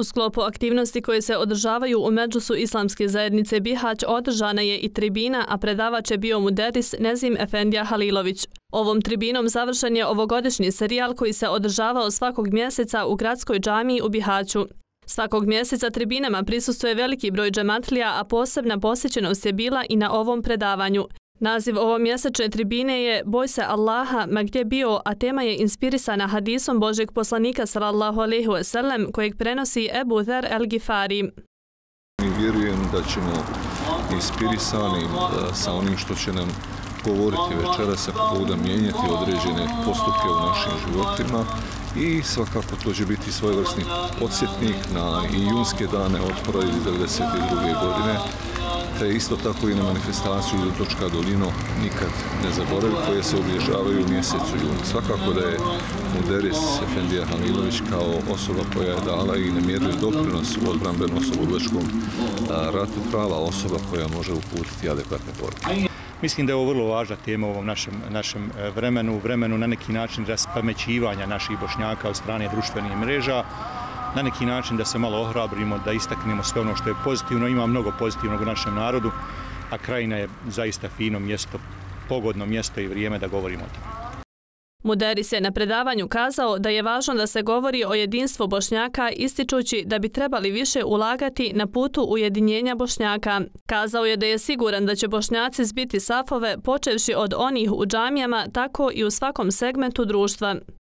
U sklopu aktivnosti koje se održavaju u Medžlisu Islamske zajednice Bihać održana je i tribina, a predavač je bio muderis Nezim Efendija Halilović. Ovom tribinom završen je ovogodišnji serijal koji se održavao svakog mjeseca u gradskoj džamiji u Bihaću. Svakog mjeseca tribinama prisustvuje veliki broj džematlija, a posebna posjećenost je bila i na ovom predavanju. Naziv ovomjesečne tribine je Boj se Allaha ma gdje bio, a tema je inspirisana hadisom Božjeg poslanika sallallahu alejhi ve sellem kojeg prenosi Ebu Zer el-Gifari. Vjerujem da ćemo inspirisani sa onim što će nam govoriti večeras ako Bog da mijenjati određene postupke u našim životima i svakako to će biti svojevrsni podsjetnik na i junske dane otpora iz 1992. godine, te isto tako i na manifestaciju Točka Dolino nikad ne zaboravi koje se obilježavaju u mjesecu junu. Svakako da je muderis Efendija Halilović kao osoba koja je dala i nemjerljiv doprinos u odbrambeno-oslobodilačkom ratu prava osoba koja može uputiti adekvatne poruke. Mislim da je ovo vrlo važna tema u ovom našem vremenu na neki način raspamećivanja naših Bošnjaka od strane društvenih mreža, na neki način da se malo ohrabrimo, da istaknemo sve ono što je pozitivno. Ima mnogo pozitivnog u našem narodu, a Krajina je zaista fino mjesto, pogodno mjesto i vrijeme da govorimo o tome. Muderis je na predavanju kazao da je važno da se govori o jedinstvu Bošnjaka, ističući da bi trebali više ulagati na putu ujedinjenja Bošnjaka. Kazao je da je siguran da će Bošnjaci zbiti safove, počevši od onih u džamijama, tako i u svakom segmentu društva.